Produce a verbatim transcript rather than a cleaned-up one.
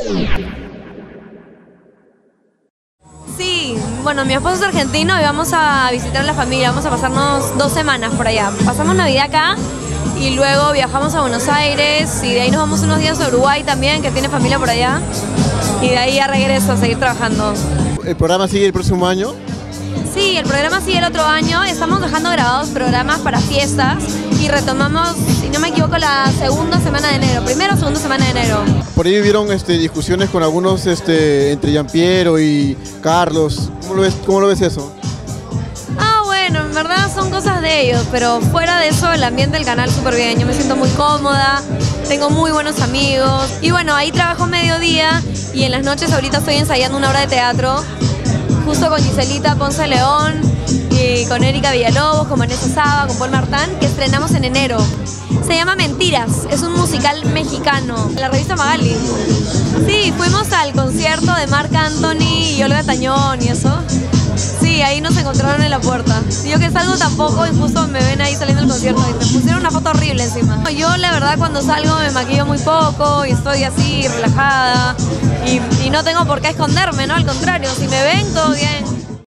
Sí, bueno, mi esposo es argentino y vamos a visitar a la familia, vamos a pasarnos dos semanas por allá. Pasamos Navidad acá y luego viajamos a Buenos Aires y de ahí nos vamos unos días a Uruguay también, que tiene familia por allá. Y de ahí ya regreso a seguir trabajando. ¿El programa sigue el próximo año? Sí, el programa sigue el otro año. Estamos dejando grabados programas para fiestas y retomamos, si no me equivoco, la segunda semana de enero, primera o segunda semana de enero. Por ahí hubieron este, discusiones con algunos este, entre Giampiero y Carlos. ¿Cómo lo ves, cómo lo ves eso? Ah, bueno, en verdad son cosas de ellos, pero fuera de eso el ambiente del canal súper bien. Yo me siento muy cómoda, tengo muy buenos amigos y bueno, ahí trabajo mediodía y en las noches ahorita estoy ensayando una obra de teatro justo con Giselita Ponce León y con Erika Villalobos, con Vanessa Saba, con Paul Martán, que estrenamos en enero. Se llama Mentiras, es un musical mexicano, en la revista Magali. Sí, fuimos al concierto de Marc Anthony y Olga Tañón y eso. Sí, ahí nos encontraron en la puerta. Yo que salgo tampoco y justo me ven ahí saliendo del concierto y me pusieron una foto horrible encima. Yo la verdad cuando salgo me maquillo muy poco y estoy así relajada y, y no tengo por qué esconderme, ¿no? Al contrario, si me ven, todo bien.